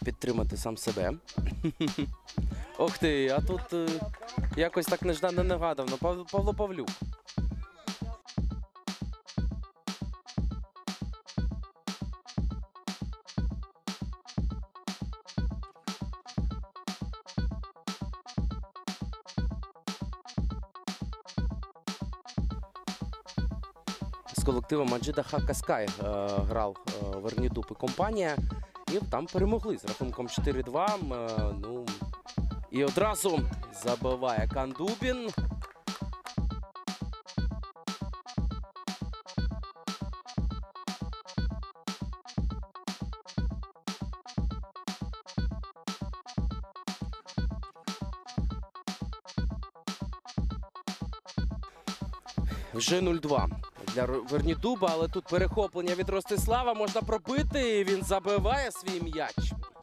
підтримати сам себе. Ох ти, а тут якось так неждано-негадано. Павло Павлюк. З колективом Маджида Хакаскай грав Вернідуб і компанія. І там перемогли з рахунком 4-2. І одразу забиває Кандубін. Вже 0-2 для Вернідуба, але тут перехоплення від Ростислава. Можна пробити, і він забиває свій м'яч.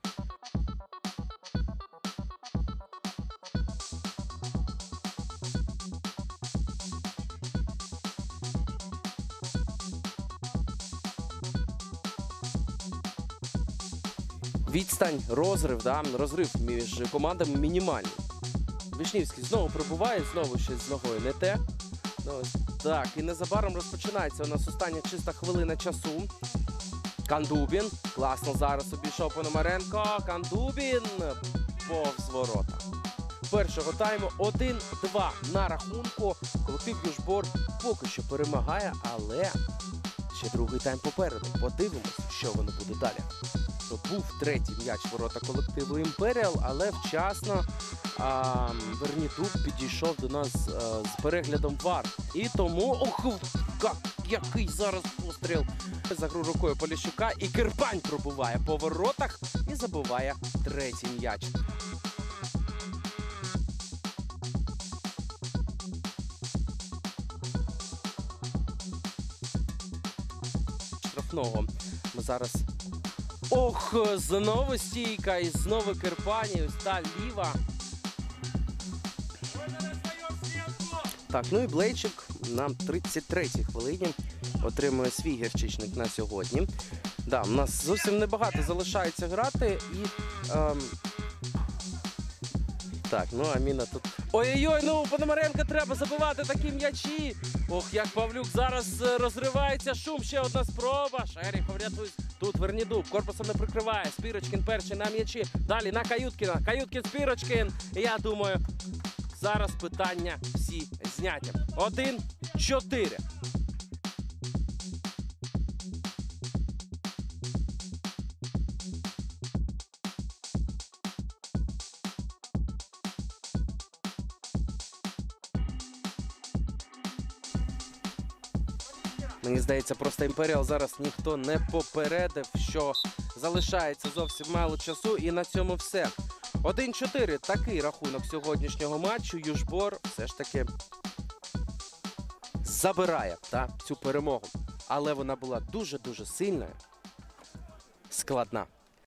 Відстань, розрив між командами мінімальний. Вишнівський знову пробуває, знову щось з ногою не те. Так, і незабаром розпочинається у нас остання чиста хвилина часу. Кандубін. Класно зараз обійшов Пономаренко. Кандубін повз ворота. Першого тайму 1-2 на рахунку. Колектив Южбор поки що перемагає, але ще другий тайм попереду. Подивимось, що воно буде далі. Був третій м'яч ворота колективу Імперіал, але вчасно Вернідуб підійшов до нас з переглядом ВАР. І тому, який зараз постріл за гру рукою Поліщука. І Кирпань пробуває по воротах і забиває третій м'яч. Штрафного ми зараз... знову стійка і знову Кирпань, і ось та ліва. Так, і Блейчик на 33-й хвилині отримує свій гірчичник на сьогодні. Да, у нас зовсім небагато залишається грати і... Так, Аміна тут... Ой-ой-ой, Пономаренко треба забивати такі м'ячі. Як Павлюк зараз розривається, шум, ще одна спроба. Шеріхов рятує. Тут Вернідуб, корпусом не прикриває. Спірочкін перший на м'ячі. Далі на Каюткіна. Каюткін, Спірочкін. Я думаю, зараз питання всі зняті. 1-4. Мені здається, просто Імперіал зараз ніхто не попередив, що залишається зовсім мало часу, і на цьому все. 1-4. Такий рахунок сьогоднішнього матчу. Южбор все ж таки забирає цю перемогу. Але вона була дуже-дуже сильна, складна.